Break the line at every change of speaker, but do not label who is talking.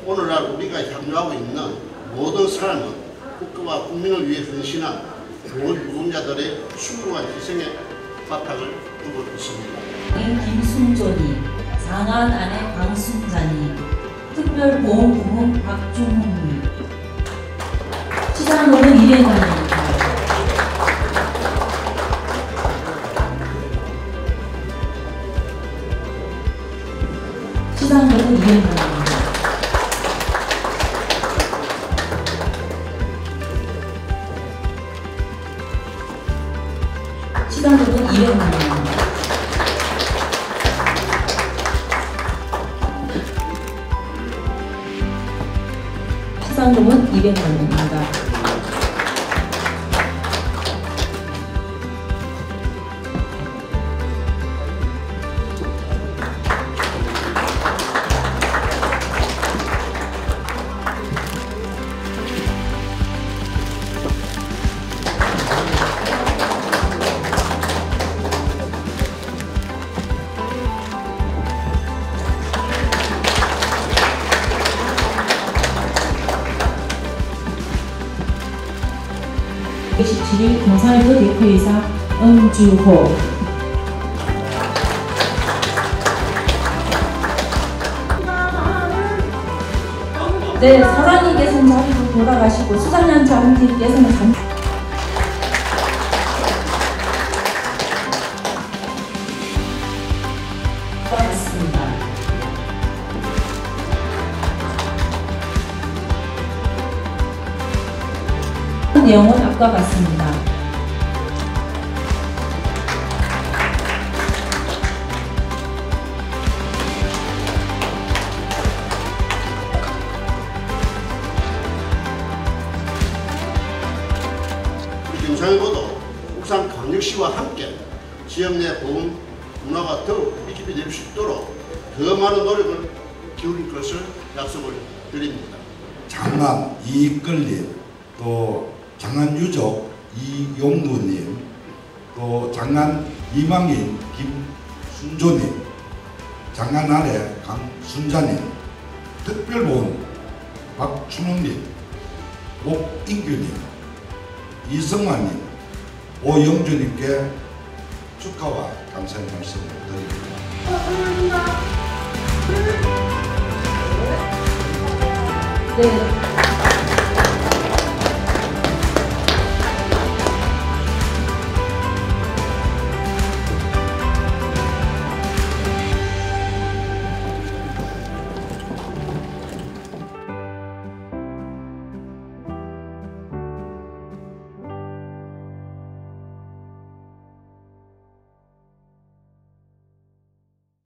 오늘날 우리가 향유하고 있는 모든 삶은 국가와 국민을 위해 헌신한 노동자들의 숭고한 희생의 바탕을 두고 있습니다.
김순조님, 장안 아내 강순자님, 특별보험부문 박중홍님, 시장으로는 200만원입니다. 시장으로는 200만원입니다. 시장으로는 200만원입니다. 시상금은 200만원입니다. 제 17일 경상일보 대표이사 엄주호. 네, 사장님께서는 자리로 돌아가시고 수장님 장님께서는 잠시 돌아갔습니다. 내용은 앞과 같습니다.
우리 경상일보도 울산광역시와 함께 지역 내 보험 문화가 더욱 밀집이 될 수 있도록 더 많은 노력을 기울일 것을 약속을 드립니다.
장안 이익걸님, 또 장안 유족 이용무님, 또 장안 이망인 김순조님, 장안 아내 강순자님, 특별보험 박춘홍님, 목인규님, 이성환님, 오영주님께 축하와 감사의 말씀을 드립니다.
네.